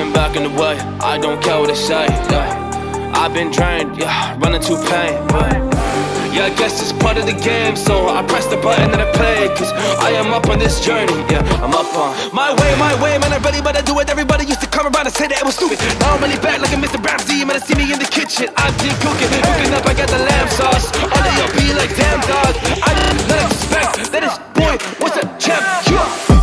been back in the way, I don't care what they say, yeah. I've been drained, yeah, running to pain, yeah, I guess it's part of the game, so I press the button and I play. Cause I am up on this journey, yeah, I'm up on my way, man, I'm ready, but I do it. Everybody used to come around and say that it was stupid. Now I'm really back like a Mr. Ramsey, man, I see me in the kitchen. I keep cooking up, I got the lamb sauce. All of y'all be like, damn dog, I did not expect that this boy was a champ, yeah.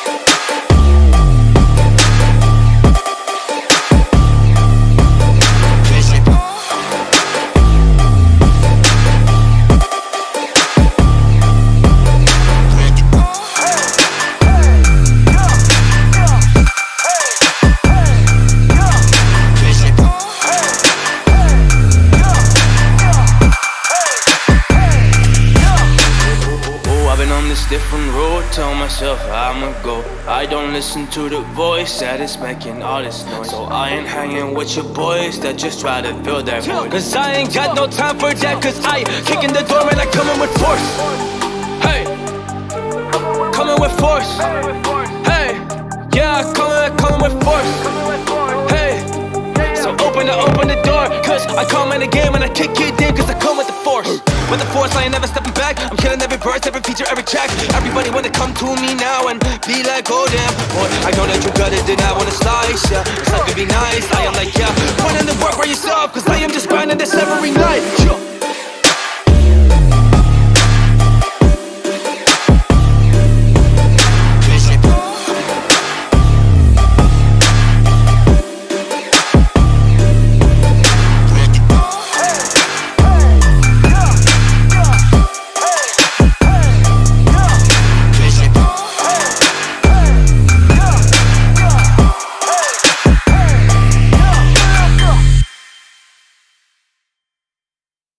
Different road, tell myself I'ma go. I don't listen to the voice that is making all this noise. So I ain't hanging with your boys that just try to fill that void. Cause I ain't got no time for that. Cause I kicking the door and I coming with force. Hey, coming with force. Hey, yeah, coming with force. Hey, so open the door. Cause I come in the game and I kick it in. Cause I come with the force. With the force, I ain't never stepping back. I'm killing every verse, every feature, every track. Everybody wanna come to me now and be like, oh damn, boy, I know that you got it, then I wanna slice, yeah. It's not gonna be nice, I am like, yeah. Put in the work by yourself, cause I am just grinding this every night, yeah.